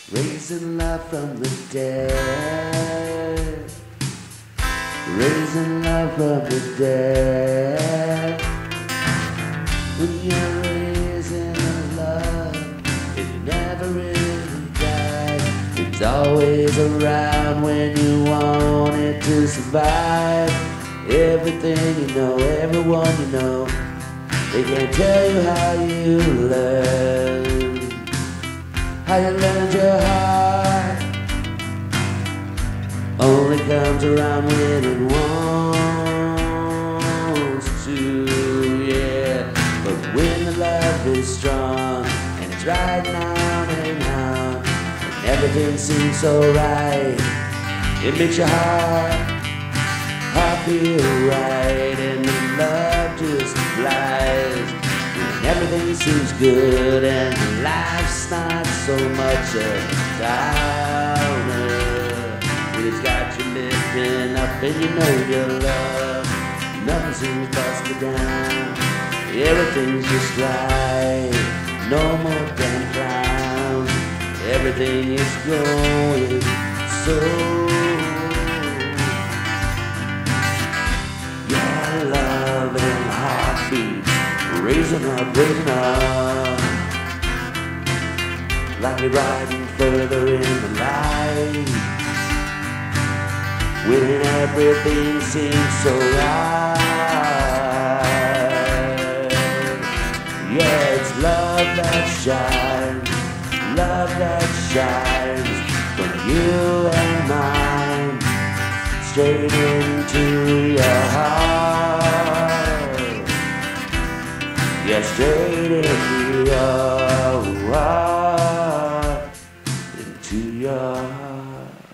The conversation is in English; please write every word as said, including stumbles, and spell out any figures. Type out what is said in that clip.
Raising love from the dead. Raising love from the dead. When you're raising love, it never really dies. It's always around when you want it to survive. Everything you know, everyone you know, they can't tell you how you learn, how you learned your heart. Only comes around when it wants to, yeah. But when the love is strong and it's right now and now, and everything seems so right, it makes your heart, heart feel right, and the love just flies. And everything seems good and life's not so much a downer. It's got you lifting up and you know your love. Nothing seems busted down. Everything's just right. No more damn clowns. Everything is going so. Your love and heartbeats raising up, raising up, like you're riding further in the light. When everything seems so right. Yeah, it's love that shines, love that shines from you and mine, straight into your heart. Yeah, straight into your heart, into your heart.